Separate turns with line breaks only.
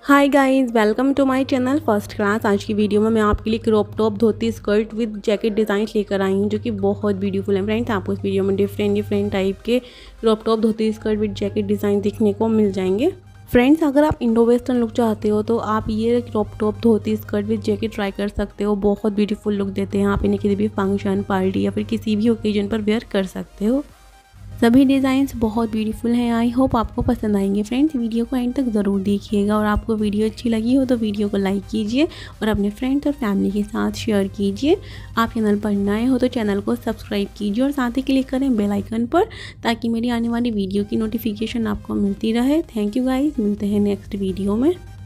Hi guys, welcome to my channel first class. आज की video में मैं आपके लिए crop top dhoti skirt with jacket design लेकर आई हूँ जो कि बहुत ब्यूटीफुल है। फ्रेंड्स, आपको इस वीडियो में डिफरेंट टाइप के crop top dhoti skirt with jacket design देखने को मिल जाएंगे। फ्रेंड्स, अगर आप इंडो वेस्टर्न लुक चाहते हो तो आप ये crop top dhoti skirt with jacket try कर सकते हो। बहुत ब्यूटीफुल लुक देते हैं। आप इन्हें किसी भी फंक्शन, पार्टी या फिर किसी भी ओकेजन पर वेयर कर सकते हो। सभी डिज़ाइंस बहुत ब्यूटीफुल हैं। आई होप आपको पसंद आएंगे। फ्रेंड्स, वीडियो को एंड तक ज़रूर देखिएगा और आपको वीडियो अच्छी लगी हो तो वीडियो को लाइक कीजिए और अपने फ्रेंड्स और फैमिली के साथ शेयर कीजिए। आप चैनल पर नए हो तो चैनल को सब्सक्राइब कीजिए और साथ ही क्लिक करें बेल आइकन पर ताकि मेरी आने वाली वीडियो की नोटिफिकेशन आपको मिलती रहे। थैंक यू गाइस, मिलते हैं नेक्स्ट वीडियो में।